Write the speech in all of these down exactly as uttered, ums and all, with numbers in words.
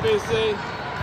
B C.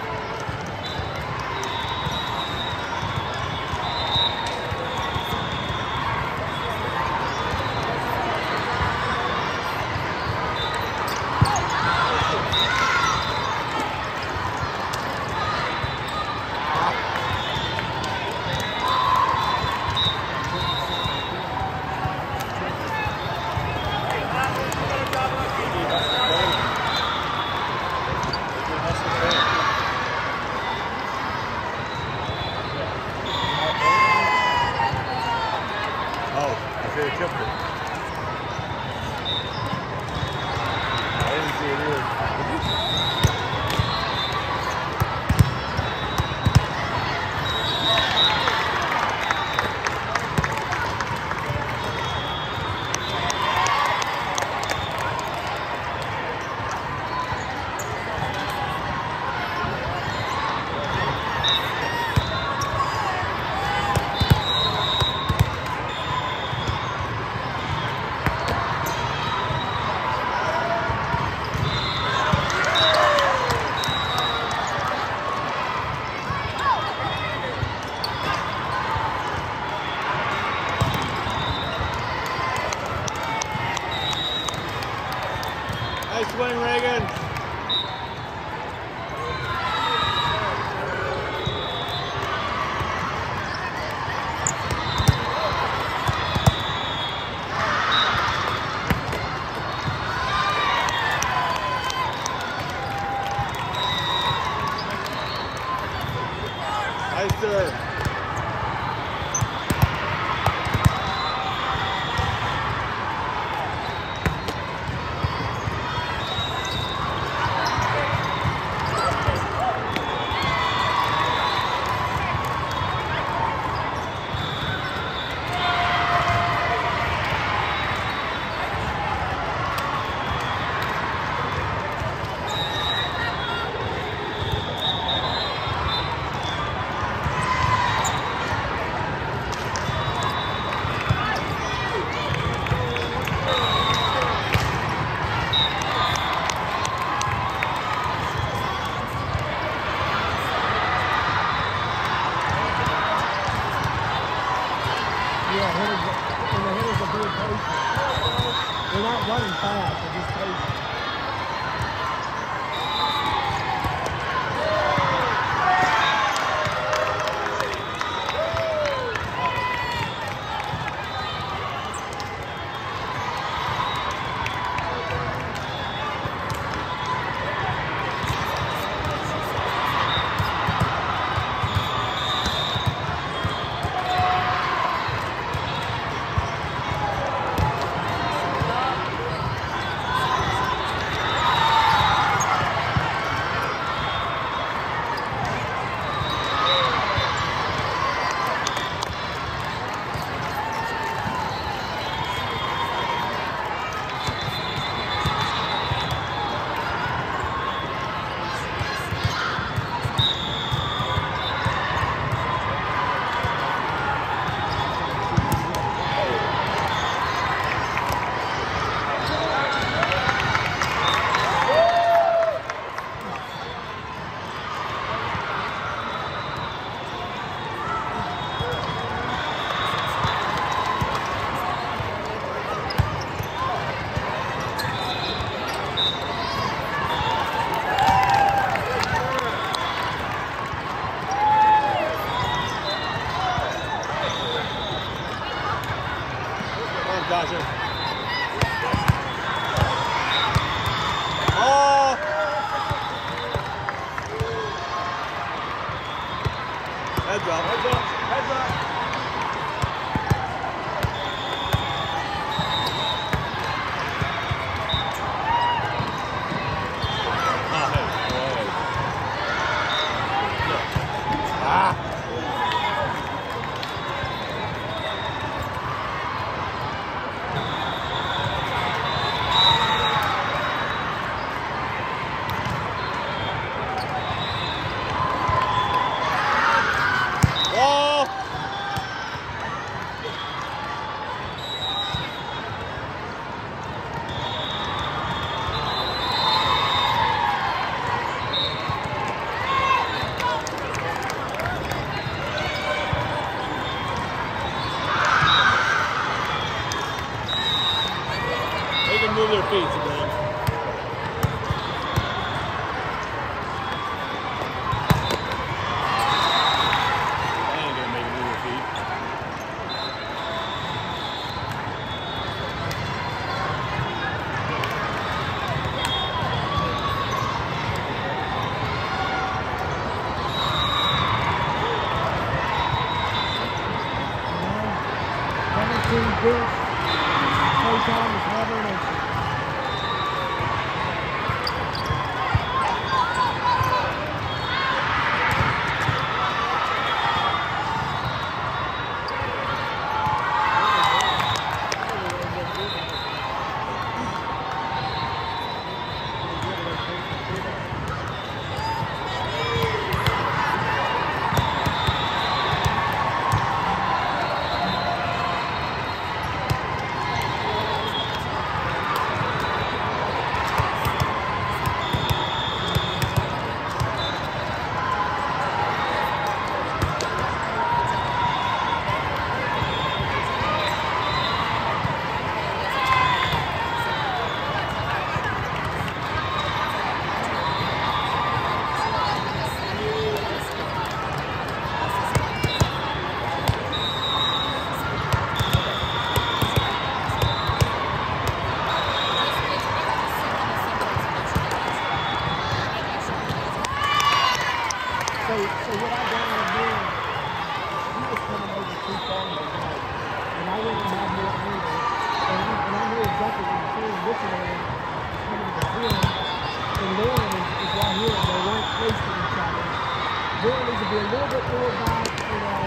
Nice swing, Reagan. Nice serve. They're not running fast, they're just patient. Gotcha. Oh! Heads up, heads up, heads up. Oh, hey. Ah! Oh! move their feet today. I ain't gonna make them move their feet. This playtime is never an issue. So, so what I got out of doing, he was coming over too far tonight, and I went and had more anger, and, he, and I knew exactly what he was doing. Looking at him, coming to the field, and Lauren is, is right here, and they weren't close to each other. Lauren needs to be a little bit more back, you know,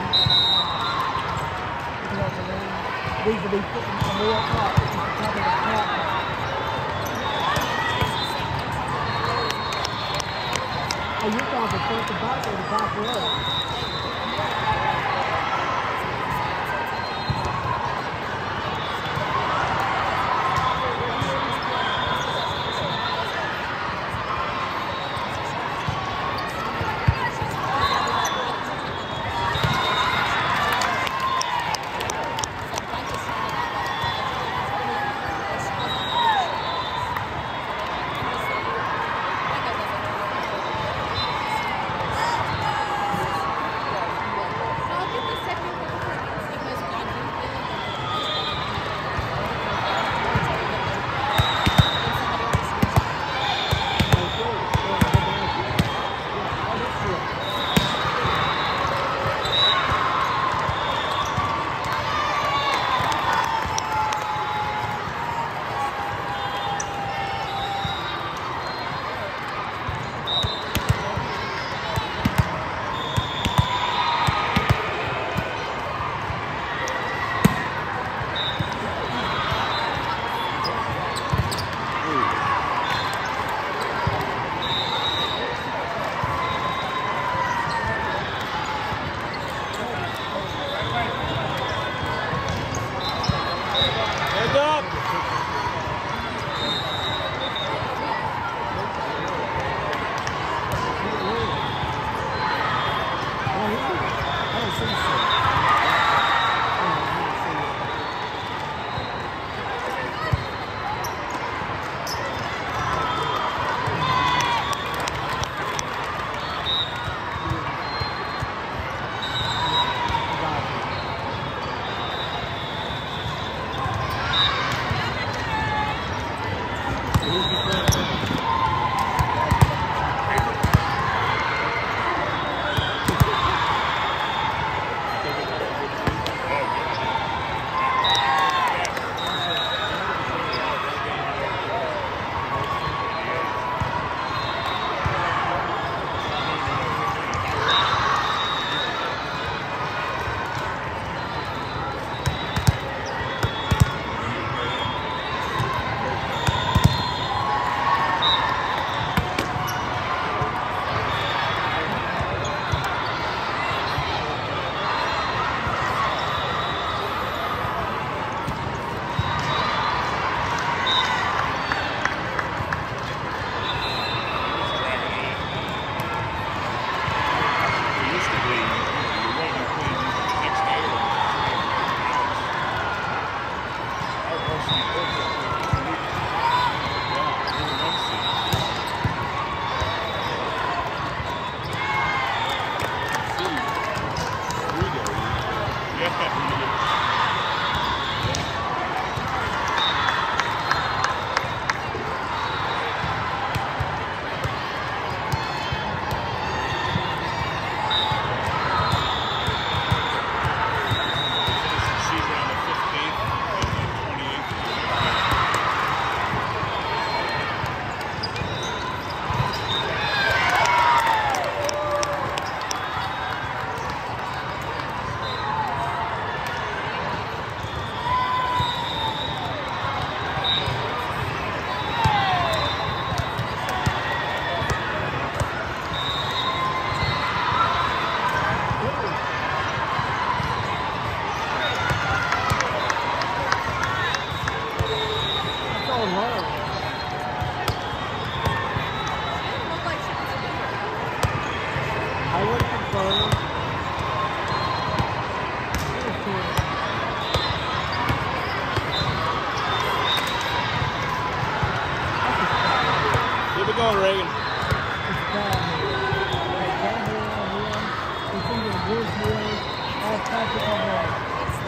you know what I mean? Needs to be putting some more up, just to cover the top. Oh, you're talking front to back or the back row?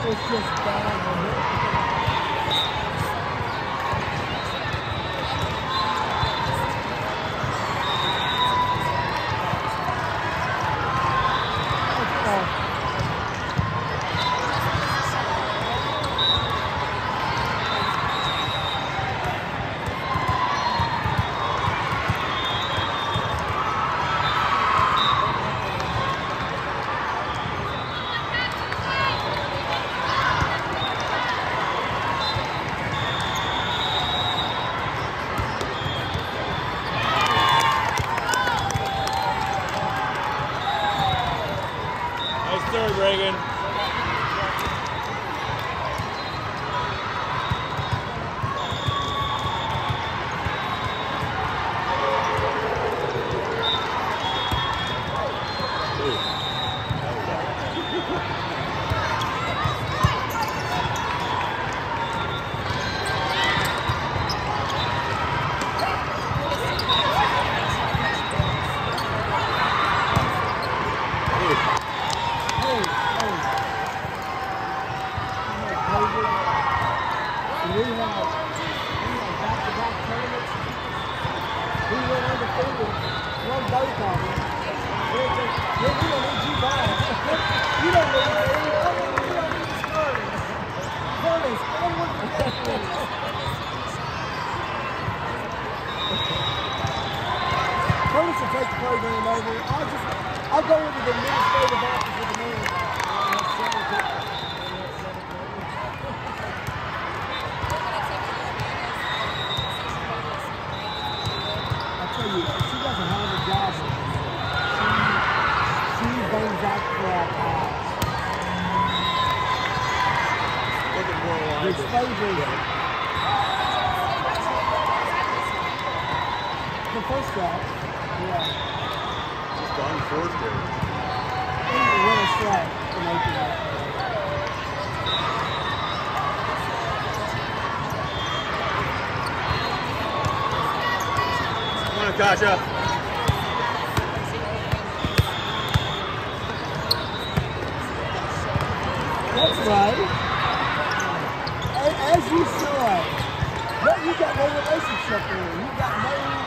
It's just bad. Third, Reagan. We have, we have back-to-back tournaments. We went undefeated, won both of them. We don't need you back. You don't need me. I mean, you don't need starters. Curtis, I want to get this. Curtis will take the program over. I'll just, I'll go into the administrative office with the manager. She doesn't have a job. She, she brings that crap out. Look at more like It's favorite. The first guy. Yeah. just unforced it. He's a winner strike to make it up. Kasha. That's right. As, as you should. But you got no relationship there. You got no